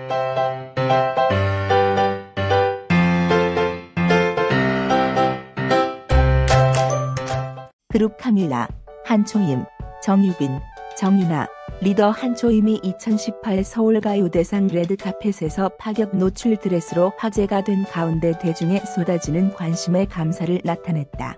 그룹 카밀라, 한초임, 정유빈, 정유나, 리더 한초임이 2018 서울가요대상 레드카펫에서 파격 노출 드레스로 화제가 된 가운데 대중의 쏟아지는 관심에 감사를 나타냈다.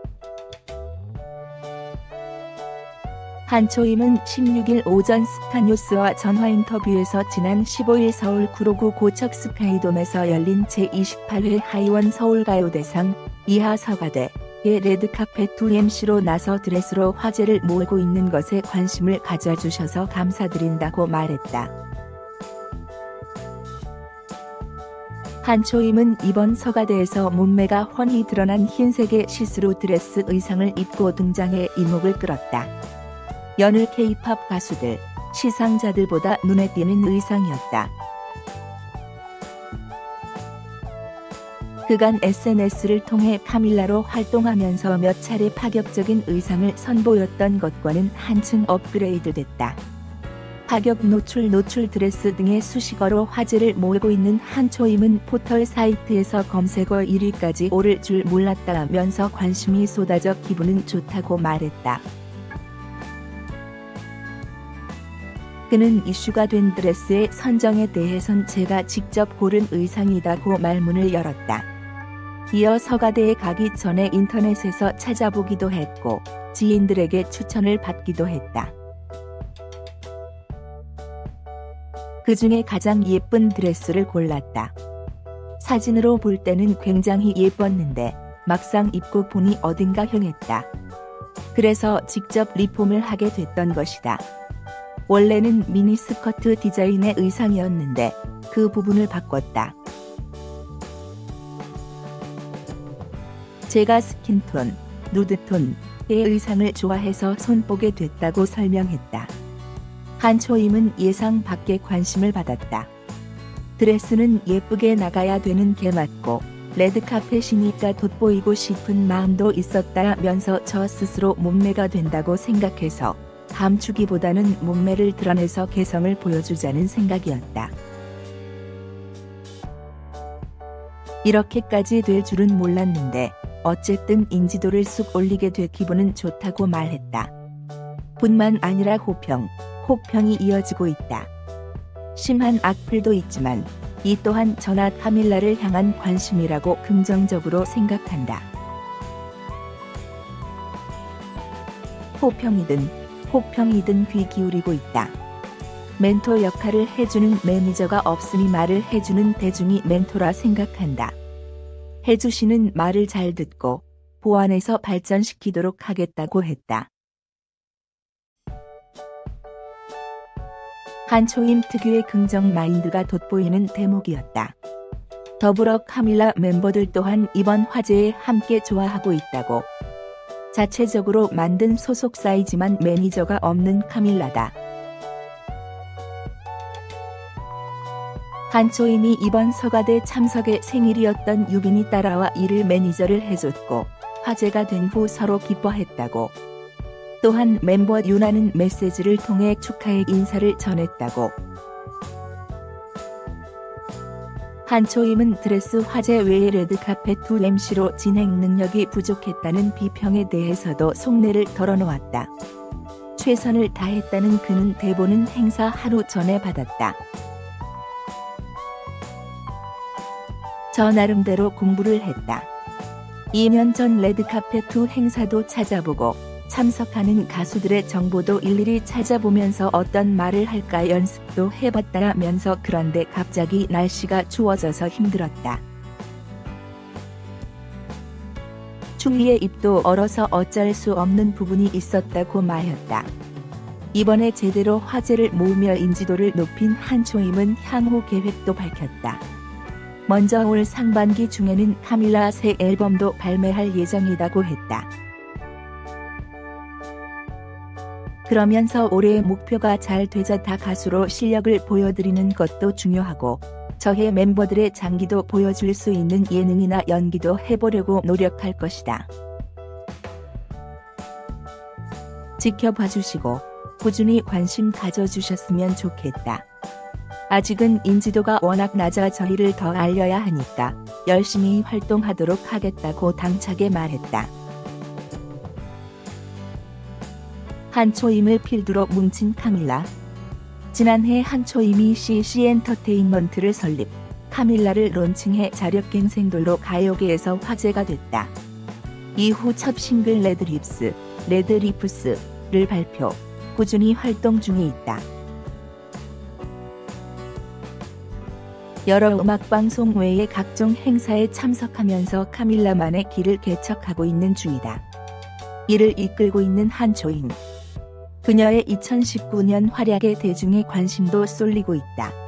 한초임은 16일 오전 스타뉴스와 전화 인터뷰에서 지난 15일 서울 구로구 고척 스카이돔에서 열린 제28회 하이원 서울가요대상 이하 서가대의 레드카펫 2MC로 나서 드레스로 화제를 모으고 있는 것에 관심을 가져주셔서 감사드린다고 말했다. 한초임은 이번 서가대에서 몸매가 훤히 드러난 흰색의 시스루 드레스 의상을 입고 등장해 이목을 끌었다. 여느 K-팝 가수들, 시상자들보다 눈에 띄는 의상이었다. 그간 SNS를 통해 카밀라로 활동하면서 몇 차례 파격적인 의상을 선보였던 것과는 한층 업그레이드됐다. 파격 노출 드레스 등의 수식어로 화제를 모으고 있는 한초임은 포털 사이트에서 검색어 1위까지 오를 줄 몰랐다면서 관심이 쏟아져 기분은 좋다고 말했다. 그는 이슈가 된 드레스의 선정에 대해선 제가 직접 고른 의상이다고 말문을 열었다. 이어 서가대에 가기 전에 인터넷에서 찾아보기도 했고 지인들에게 추천을 받기도 했다. 그중에 가장 예쁜 드레스를 골랐다. 사진으로 볼 때는 굉장히 예뻤는데 막상 입고 보니 어딘가 형했다. 그래서 직접 리폼을 하게 됐던 것이다. 원래는 미니스커트 디자인의 의상이었는데 그 부분을 바꿨다. 제가 스킨톤, 누드톤의 의상을 좋아해서 손보게 됐다고 설명했다. 한초임은 예상 밖의 관심을 받았다. 드레스는 예쁘게 나가야 되는 게 맞고 레드카펫이니까 돋보이고 싶은 마음도 있었다면서 저 스스로 몸매가 된다고 생각해서 감추기보다는 몸매를 드러내서 개성을 보여주자는 생각이었다. 이렇게까지 될 줄은 몰랐는데 어쨌든 인지도를 쑥 올리게 돼 기분은 좋다고 말했다. 뿐만 아니라 호평이 이어지고 있다. 심한 악플도 있지만 이 또한 저나 카밀라를 향한 관심이라고 긍정적으로 생각한다. 호평이든 귀 기울이고 있다. 멘토 역할을 해주는 매니저가 없으니 말을 해주는 대중이 멘토라 생각한다. 해주시는 말을 잘 듣고 보완해서 발전시키도록 하겠다고 했다. 한초임 특유의 긍정 마인드가 돋보이는 대목이었다. 더불어 카밀라 멤버들 또한 이번 화제에 함께 좋아하고 있다고. 자체적으로 만든 소속사이지만 매니저가 없는 카밀라다. 한초임이 이번 서가대 참석에 생일이었던 유빈이 따라와 이를 매니저를 해줬고 화제가 된 후 서로 기뻐했다고. 또한 멤버 유나는 메시지를 통해 축하의 인사를 전했다고. 한초임은 드레스 화제 외에 레드카펫 2MC로 진행 능력이 부족했다는 비평에 대해서도 속내를 털어놓았다. 최선을 다했다는 그는 대본은 행사 하루 전에 받았다. 저 나름대로 공부를 했다. 2년 전 레드카펫 2 행사도 찾아보고 참석하는 가수들의 정보도 일일이 찾아보면서 어떤 말을 할까 연습도 해봤다면서 그런데 갑자기 날씨가 추워져서 힘들었다. 추위에 입도 얼어서 어쩔 수 없는 부분이 있었다고 말했다. 이번에 제대로 화제를 모으며 인지도를 높인 한초임은 향후 계획도 밝혔다. 먼저 올 상반기 중에는 카밀라 새 앨범도 발매할 예정이라고 했다. 그러면서 올해의 목표가 잘 되자 다 가수로 실력을 보여드리는 것도 중요하고 저해 멤버들의 장기도 보여줄 수 있는 예능이나 연기도 해보려고 노력할 것이다. 지켜봐주시고 꾸준히 관심 가져주셨으면 좋겠다. 아직은 인지도가 워낙 낮아 저희를 더 알려야 하니까 열심히 활동하도록 하겠다고 당차게 말했다. 한초임을 필두로 뭉친 카밀라. 지난해 한초임이 CC 엔터테인먼트를 설립, 카밀라를 론칭해 자력갱생돌로 가요계에서 화제가 됐다. 이후 첫 싱글 레드리프스를 발표, 꾸준히 활동 중에 있다. 여러 음악방송 외에 각종 행사에 참석하면서 카밀라만의 길을 개척하고 있는 중이다. 이를 이끌고 있는 한초임. 그녀의 2019년 활약에 대중의 관심도 쏠리고 있다.